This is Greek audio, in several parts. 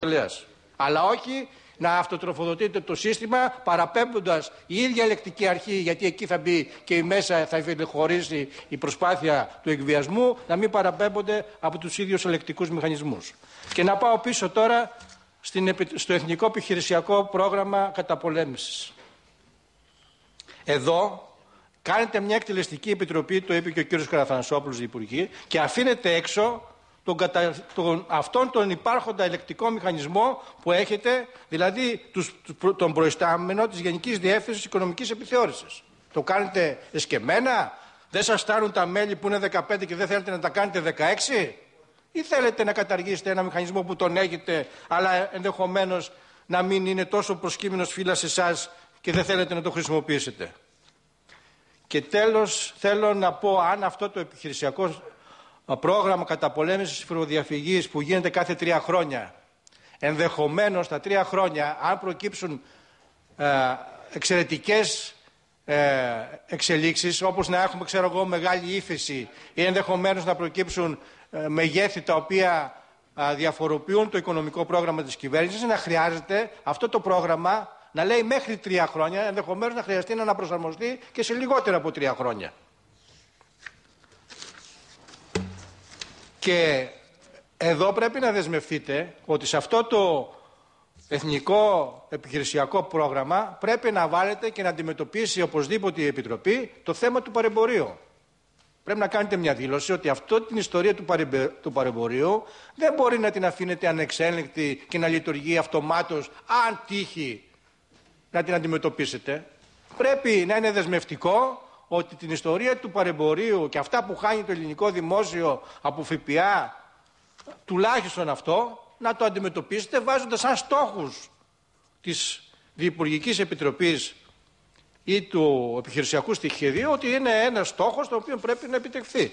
Αλλά όχι να αυτοτροφοδοτείτε το σύστημα παραπέμποντας η ίδια ελεκτική αρχή, γιατί εκεί θα μπει και η μέσα θα χωρίσει η προσπάθεια του εκβιασμού, να μην παραπέμπονται από τους ίδιους ελεκτικούς μηχανισμούς. Και να πάω πίσω τώρα στο Εθνικό Επιχειρησιακό Πρόγραμμα Καταπολέμησης. Εδώ κάνετε μια εκτελεστική επιτροπή, το είπε και ο κύριος Καραθανασόπουλος, Υπουργή, και αφήνετε έξω αυτόν τον υπάρχοντα ελεκτικό μηχανισμό που έχετε, δηλαδή τον προϊστάμενο της Γενικής Διεύθυνσης Οικονομικής Επιθεώρησης. Το κάνετε εσκεμμένα, δεν σας φτάνουν τα μέλη που είναι 15 και δεν θέλετε να τα κάνετε 16, ή θέλετε να καταργήσετε ένα μηχανισμό που τον έχετε, αλλά ενδεχομένως να μην είναι τόσο προσκύμενος φύλας σε εσάς και δεν θέλετε να το χρησιμοποιήσετε. Και τέλος θέλω να πω, αν αυτό το επιχειρησιακό πρόγραμμα καταπολέμησης φοροδιαφυγής που γίνεται κάθε 3 χρόνια, ενδεχομένως τα 3 χρόνια, αν προκύψουν εξαιρετικές εξελίξεις, όπως να έχουμε, ξέρω εγώ, μεγάλη ύφεση ή ενδεχομένως να προκύψουν μεγέθη τα οποία διαφοροποιούν το οικονομικό πρόγραμμα της κυβέρνησης, να χρειάζεται αυτό το πρόγραμμα να λέει μέχρι 3 χρόνια, ενδεχομένως να χρειαστεί να αναπροσαρμοστεί και σε λιγότερα από 3 χρόνια. Και εδώ πρέπει να δεσμευτείτε ότι σε αυτό το εθνικό επιχειρησιακό πρόγραμμα πρέπει να βάλετε και να αντιμετωπίσει οπωσδήποτε η Επιτροπή το θέμα του παρεμπορίου. Πρέπει να κάνετε μια δήλωση ότι αυτή την ιστορία του παρεμπορίου δεν μπορεί να την αφήνετε ανεξέλεγκτη και να λειτουργεί αυτομάτως αν τύχει να την αντιμετωπίσετε. Πρέπει να είναι δεσμευτικό ότι την ιστορία του παρεμπορίου και αυτά που χάνει το ελληνικό δημόσιο από ΦΠΑ, τουλάχιστον αυτό, να το αντιμετωπίσετε βάζοντας σαν στόχους της Διυπουργικής Επιτροπής ή του επιχειρησιακού στοιχεδίου ότι είναι ένας στόχος το οποίο πρέπει να επιτευχθεί.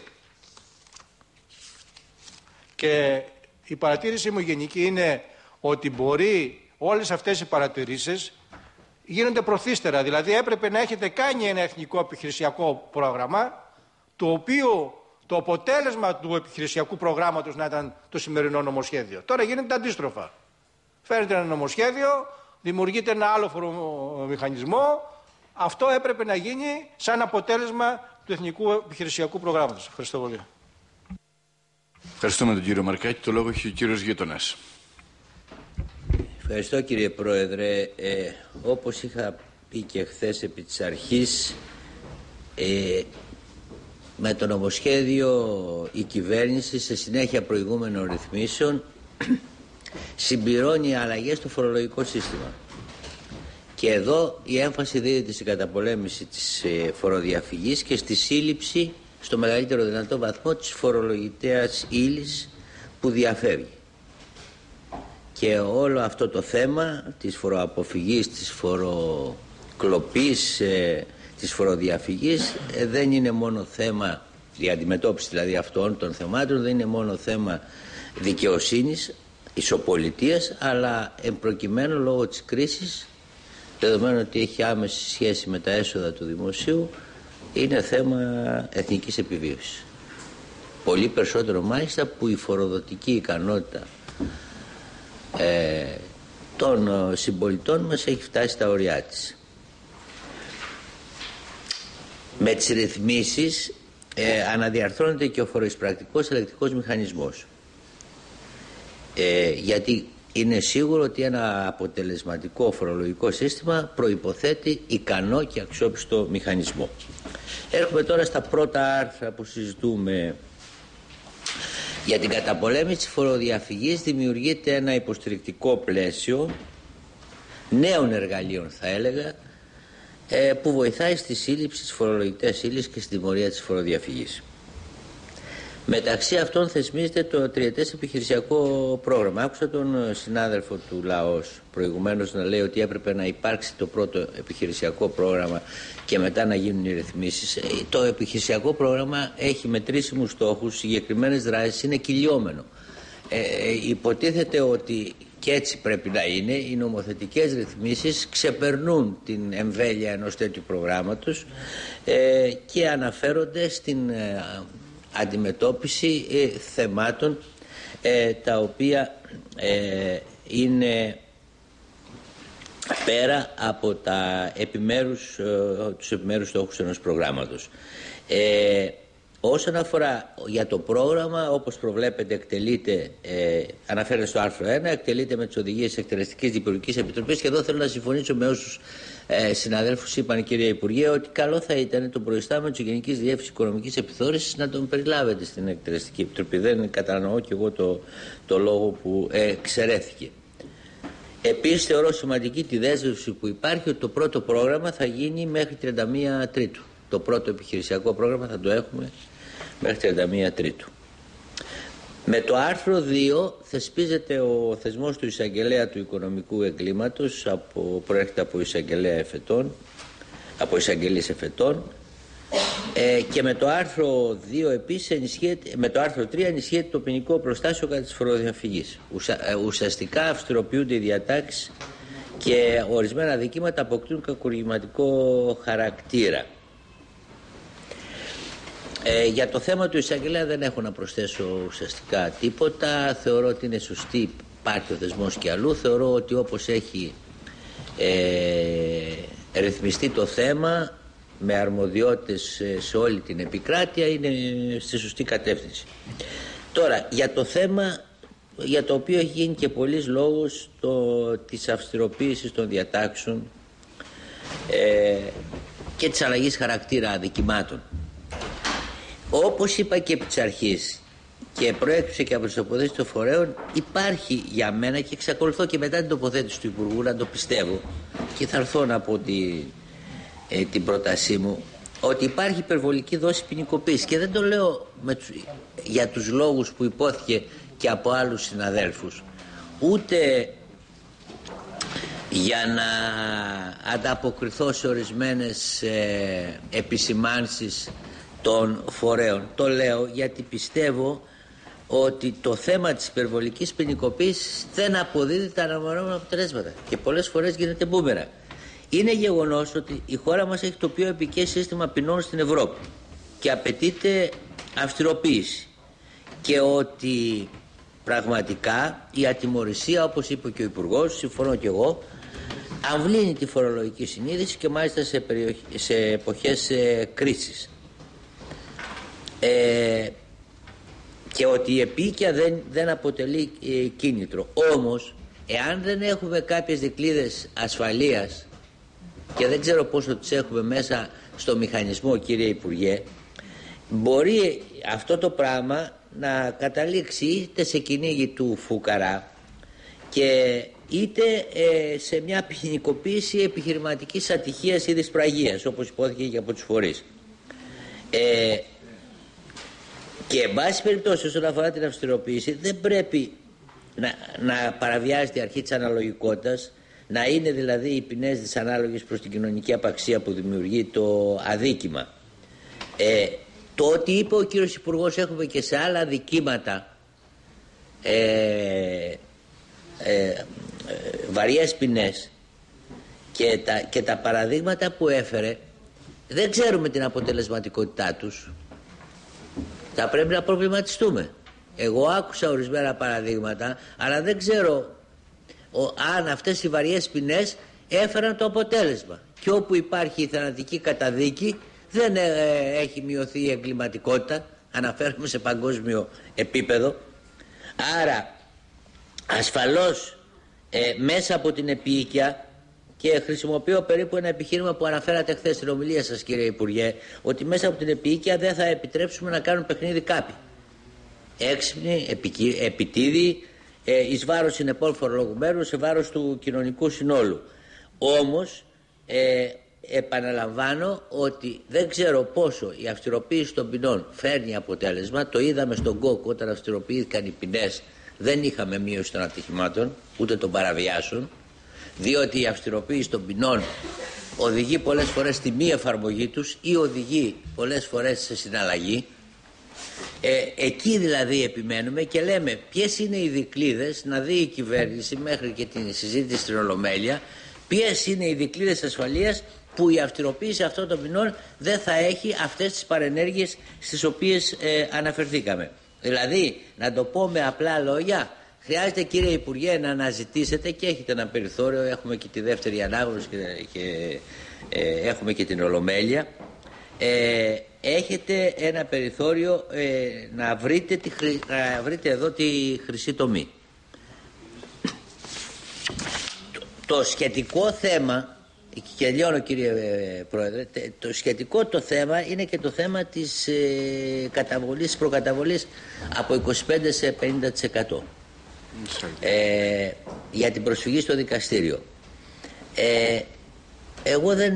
Και η παρατήρηση μου γενική είναι ότι μπορεί όλες αυτές οι παρατηρήσεις γίνονται προθύστερα. Δηλαδή έπρεπε να έχετε κάνει ένα εθνικό επιχειρησιακό πρόγραμμα, το οποίο το αποτέλεσμα του επιχειρησιακού προγράμματος να ήταν το σημερινό νομοσχέδιο. Τώρα γίνεται αντίστροφα. Φέρνετε ένα νομοσχέδιο, δημιουργείται ένα άλλο μηχανισμό. Αυτό έπρεπε να γίνει σαν αποτέλεσμα του εθνικού επιχειρησιακού προγράμματος. Ευχαριστώ πολύ. Ευχαριστούμε τον κύριο Μαρκάκη. Το λόγο έχει ο κύριος Γείτονας. Ευχαριστώ κύριε Πρόεδρε. Όπως είχα πει και χθες επί της αρχής, με το νομοσχέδιο η κυβέρνηση σε συνέχεια προηγούμενων ρυθμίσεων συμπληρώνει αλλαγές στο φορολογικό σύστημα. Και εδώ η έμφαση δίδεται στην καταπολέμηση της φοροδιαφυγής και στη σύλληψη στο μεγαλύτερο δυνατό βαθμό της φορολογητέας ύλης που διαφεύγει. Και όλο αυτό το θέμα της φοροαποφυγής, της φοροκλοπής, της φοροδιαφυγής δεν είναι μόνο θέμα, η αντιμετώπιση δηλαδή αυτών των θεμάτων δεν είναι μόνο θέμα δικαιοσύνης, ισοπολιτείας, αλλά εμπροκειμένου λόγω της κρίσης, δεδομένου ότι έχει άμεση σχέση με τα έσοδα του δημοσίου, είναι θέμα εθνικής επιβίωσης. Πολύ περισσότερο μάλιστα που η φοροδοτική ικανότητα των συμπολιτών μας έχει φτάσει στα ωριά της. Με τις ρυθμίσεις αναδιαρθρώνεται και ο φοροεισπρακτικός ελεκτικός μηχανισμός, γιατί είναι σίγουρο ότι ένα αποτελεσματικό φορολογικό σύστημα προϋποθέτει ικανό και αξιόπιστο μηχανισμό. Έρχομαι τώρα στα πρώτα άρθρα που συζητούμε. Για την καταπολέμηση της φοροδιαφυγής δημιουργείται ένα υποστηρικτικό πλαίσιο νέων εργαλείων, θα έλεγα, που βοηθάει στη σύλληψη της φορολογητές ύλης και στη τιμωρία της φοροδιαφυγής. Μεταξύ αυτών θεσμίζεται το τριετές επιχειρησιακό πρόγραμμα. Άκουσα τον συνάδελφο του ΛΑΟΣ προηγουμένως να λέει ότι έπρεπε να υπάρξει το πρώτο επιχειρησιακό πρόγραμμα και μετά να γίνουν οι ρυθμίσεις. Το επιχειρησιακό πρόγραμμα έχει μετρήσιμους στόχους, συγκεκριμένες δράσεις, είναι κυλιόμενο. Υποτίθεται ότι και έτσι πρέπει να είναι, οι νομοθετικές ρυθμίσεις ξεπερνούν την εμβέλεια ενός τέτοιου προγράμματος και αναφέρονται στην αντιμετώπιση θεμάτων τα οποία είναι πέρα από τους επιμέρους στόχους ενός προγράμματος. Όσον αφορά για το πρόγραμμα, όπως προβλέπεται, εκτελείται, αναφέρεται στο άρθρο 1, εκτελείται με τις οδηγίες της Εκτελεστικής Διπλωματικής Επιτροπής, και εδώ θέλω να συμφωνήσω με όσους συναδέλφους είπαν, κυρία Υπουργέ, ότι καλό θα ήταν τον προϊστάμενο της Γενικής Διεύθυνσης Οικονομικής Επιθεώρησης να τον περιλάβετε στην Εκτελεστική Επιτροπή. Δεν κατανοώ και εγώ το λόγο που εξαιρέθηκε. Επίσης θεωρώ σημαντική τη δέσμευση που υπάρχει ότι το πρώτο πρόγραμμα θα γίνει μέχρι 31 Τρίτου. Το πρώτο επιχειρησιακό πρόγραμμα θα το έχουμε μέχρι 31 Τρίτου. Με το άρθρο 2 θεσπίζεται ο θεσμός του εισαγγελέα του οικονομικού εγκλήματος, προέρχεται από εισαγγελέα εφετών, από εισαγγελείς εφετών, και με το άρθρο 2 επίσης με το άρθρο 3 ενισχύεται το ποινικό προστάσιο κατά της φοροδιαφυγής. Ουσιαστικά αυστηροποιούνται οι διατάξεις και ορισμένα αδικήματα αποκτούν κακουργηματικό χαρακτήρα. Για το θέμα του εισαγγελέα δεν έχω να προσθέσω ουσιαστικά τίποτα. Θεωρώ ότι είναι σωστή, υπάρχει ο θεσμός και αλλού. Θεωρώ ότι όπως έχει ρυθμιστεί το θέμα με αρμοδιότητες σε όλη την επικράτεια είναι στη σωστή κατεύθυνση. Τώρα, για το θέμα για το οποίο έχει γίνει και πολλής λόγος της αυστηροποίησης των διατάξεων και της αλλαγής χαρακτήρα αδικημάτων. Όπως είπα και επί της αρχής και προέκυψε και από τις τοποθέτησεις των φορέων, υπάρχει για μένα, και εξακολουθώ και μετά την τοποθέτηση του Υπουργού να το πιστεύω, και θα έρθω να πω την πρότασή μου, ότι υπάρχει υπερβολική δόση ποινικοποίησης, και δεν το λέω για τους λόγους που υπόθηκε και από άλλους συναδέλφους, ούτε για να ανταποκριθώ σε ορισμένες επισημάνσεις των φορέων. Το λέω γιατί πιστεύω ότι το θέμα της υπερβολικής ποινικοποίησης δεν αποδίδει τα αναμενόμενα αποτελέσματα και πολλές φορές γίνεται μπούμερα. Είναι γεγονός ότι η χώρα μας έχει το πιο επικές σύστημα ποινών στην Ευρώπη και απαιτείται αυστηροποίηση, και ότι πραγματικά η ατιμωρησία, όπως είπε και ο Υπουργός, συμφωνώ και εγώ, αμβλύνει τη φορολογική συνείδηση και μάλιστα σε εποχές κρίσης. Και ότι η επίκαια δεν αποτελεί κίνητρο. Όμως, εάν δεν έχουμε κάποιες δικλείδες ασφαλείας, και δεν ξέρω πόσο τις έχουμε μέσα στο μηχανισμό, κύριε Υπουργέ, μπορεί αυτό το πράγμα να καταλήξει είτε σε κυνήγι του φουκαρά και είτε σε μια ποινικοποίηση επιχειρηματικής ατυχίας ή δυσπραγίας, όπως υπόθηκε και από τους φορείς. Και εν πάση περιπτώσει, όσον αφορά την αυστηροποίηση, δεν πρέπει να παραβιάζεται η αρχή της αναλογικότητας, να είναι δηλαδή οι ποινές δυσανάλογες προς την κοινωνική απαξία που δημιουργεί το αδίκημα. Το ότι είπε ο κύριος Υπουργός, έχουμε και σε άλλα αδικήματα βαριές ποινές, και τα παραδείγματα που έφερε δεν ξέρουμε την αποτελεσματικότητά τους. Θα πρέπει να προβληματιστούμε. Εγώ άκουσα ορισμένα παραδείγματα, αλλά δεν ξέρω αν αυτές οι βαριές ποινές έφεραν το αποτέλεσμα. Και όπου υπάρχει η θανατική καταδίκη δεν έχει μειωθεί η εγκληματικότητα, αναφέρομαι σε παγκόσμιο επίπεδο. Άρα ασφαλώς μέσα από την επίοικια, και χρησιμοποιώ περίπου ένα επιχείρημα που αναφέρατε χθες στην ομιλία σας, κύριε Υπουργέ, ότι μέσα από την επίοικια δεν θα επιτρέψουμε να κάνουν παιχνίδι κάποιοι έξυπνοι, επιτίδιοι, εις βάρος συνεπών φορολογουμένου, σε βάρος του κοινωνικού συνόλου. Όμως επαναλαμβάνω ότι δεν ξέρω πόσο η αυστηροποίηση των ποινών φέρνει αποτέλεσμα. Το είδαμε στον ΚΟΚ όταν αυστηροποιήθηκαν οι ποινές, δεν είχαμε μείωση των ατυχημάτων ούτε των παραβιάσεων, διότι η αυστηροποίηση των ποινών οδηγεί πολλές φορές στη μη εφαρμογή τους ή οδηγεί πολλές φορές σε συναλλαγή. Εκεί δηλαδή επιμένουμε και λέμε ποιες είναι οι δικλείδες, να δει η κυβέρνηση μέχρι και την συζήτηση στην Ολομέλεια, ποιες είναι οι δικλείδες ασφαλείας που η αυστηροποίηση αυτών των ποινών δεν θα έχει αυτές τις παρενέργειες στις οποίες αναφερθήκαμε. Δηλαδή, να το πω με απλά λόγια, χρειάζεται, κύριε Υπουργέ, να αναζητήσετε, και έχετε ένα περιθώριο, έχουμε και τη δεύτερη ανάγνωση και έχουμε και την Ολομέλεια, έχετε ένα περιθώριο να βρείτε εδώ τη χρυσή τομή. Το σχετικό θέμα, και λιώνω κύριε Πρόεδρε, το σχετικό το θέμα είναι και το θέμα της προκαταβολής από 25% σε 50% για την προσφυγή στο δικαστήριο. Εγώ δεν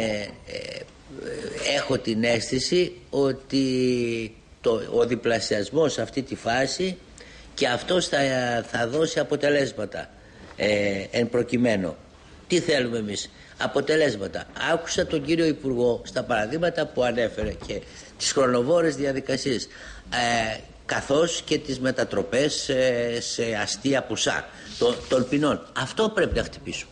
έχω την αίσθηση ότι ο διπλασιασμός σε αυτή τη φάση και αυτός θα δώσει αποτελέσματα εν προκειμένου. Τι θέλουμε εμείς? Αποτελέσματα. Άκουσα τον κύριο Υπουργό στα παραδείγματα που ανέφερε και τις χρονοβόρες διαδικασίες, καθώς και τις μετατροπές σε αστεία ποσά των ποινών. Αυτό πρέπει να χτυπήσουμε.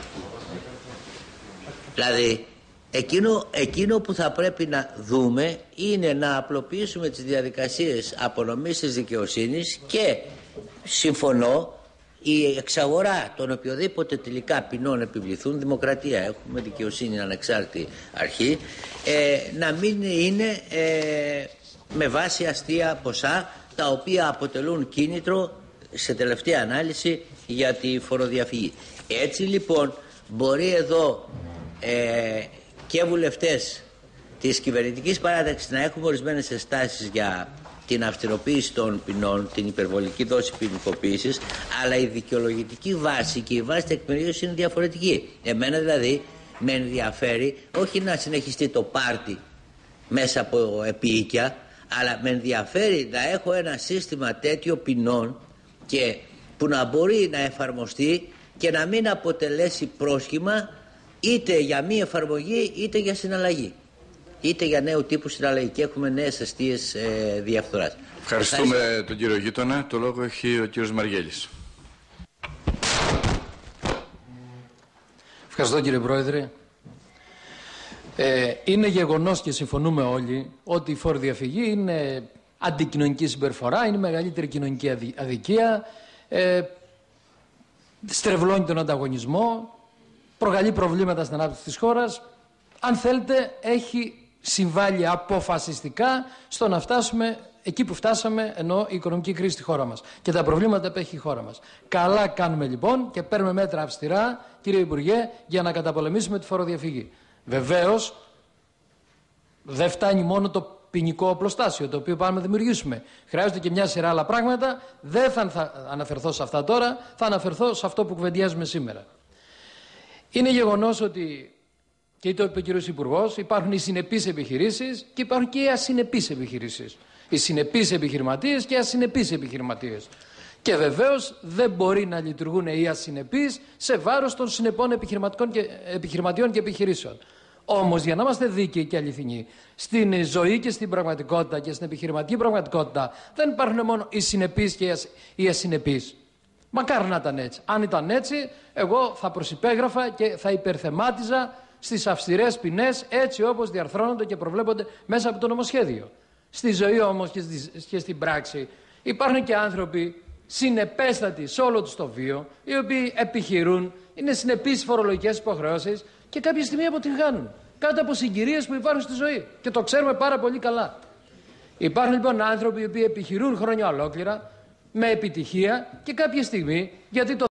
Δηλαδή εκείνο που θα πρέπει να δούμε είναι να απλοποιήσουμε τις διαδικασίες απονομής της δικαιοσύνης και συμφωνώ η εξαγορά των οποιοδήποτε τελικά ποινών επιβληθούν, δημοκρατία, έχουμε δικαιοσύνη ανεξάρτητη αρχή, να μην είναι με βάση αστεία ποσά τα οποία αποτελούν κίνητρο σε τελευταία ανάλυση για τη φοροδιαφυγή. Έτσι λοιπόν μπορεί εδώ και βουλευτές της κυβερνητικής παράταξης να έχουμε ορισμένες ενστάσεις για την αυστηροποίηση των ποινών, την υπερβολική δόση ποινικοποίησης, αλλά η δικαιολογητική βάση και η βάση τεκμηρίωσης είναι διαφορετική. Εμένα δηλαδή με ενδιαφέρει όχι να συνεχιστεί το πάρτι μέσα από επίοικια, αλλά με ενδιαφέρει να έχω ένα σύστημα τέτοιο ποινών και που να μπορεί να εφαρμοστεί και να μην αποτελέσει πρόσχημα είτε για μη εφαρμογή είτε για συναλλαγή, είτε για νέου τύπου συναλλαγή, και έχουμε νέες αιστείες διαφθοράς. Ευχαριστούμε τον κύριο Γείτονα. Το λόγο έχει ο κύριος Μαργέλης. Ευχαριστώ κύριε Πρόεδρε. Είναι γεγονός και συμφωνούμε όλοι ότι η φοροδιαφυγή είναι αντικοινωνική συμπεριφορά, είναι η μεγαλύτερη κοινωνική αδικία, στρεβλώνει τον ανταγωνισμό, προκαλεί προβλήματα στην ανάπτυξη της χώρας. Αν θέλετε, έχει συμβάλει αποφασιστικά στο να φτάσουμε εκεί που φτάσαμε, ενώ η οικονομική κρίση στη χώρα μας και τα προβλήματα που έχει η χώρα μας. Καλά κάνουμε λοιπόν και παίρνουμε μέτρα αυστηρά, κύριε Υπουργέ, για να καταπολεμήσουμε τη φοροδιαφυγή. Βεβαίως, δεν φτάνει μόνο το ποινικό οπλοστάσιο, το οποίο πάμε να δημιουργήσουμε. Χρειάζονται και μια σειρά άλλα πράγματα. Δεν θα αναφερθώ σε αυτά τώρα, θα αναφερθώ σε αυτό που κουβεντιάζουμε σήμερα. Είναι γεγονός ότι, και το είπε ο κύριος Υπουργός, υπάρχουν οι συνεπείς επιχειρήσεις και υπάρχουν και οι ασυνεπείς επιχειρήσεις. Οι συνεπείς επιχειρηματίες και οι ασυνεπείς επιχειρηματίες. Και βεβαίως δεν μπορεί να λειτουργούν οι ασυνεπείς σε βάρος των συνεπών επιχειρηματιών και επιχειρήσεων. Όμως, για να είμαστε δίκαιοι και αληθινοί, στην ζωή και στην πραγματικότητα και στην επιχειρηματική πραγματικότητα δεν υπάρχουν μόνο οι συνεπείς και οι ασυνεπείς. Μακάρι να ήταν έτσι. Αν ήταν έτσι, εγώ θα προσυπέγραφα και θα υπερθεμάτιζα στις αυστηρές ποινές, έτσι όπως διαρθρώνονται και προβλέπονται μέσα από το νομοσχέδιο. Στη ζωή όμως και στην πράξη υπάρχουν και άνθρωποι συνεπέστατοι σε όλο τους το βίο, οι οποίοι επιχειρούν, είναι συνεπείς στις φορολογικές υποχρεώσεις και κάποια στιγμή αποτυγχάνουν κάτω από συγκυρίες που υπάρχουν στη ζωή. Και το ξέρουμε πάρα πολύ καλά. Υπάρχουν λοιπόν άνθρωποι οι οποίοι επιχειρούν χρόνια ολόκληρα με επιτυχία και κάποια στιγμή, γιατί το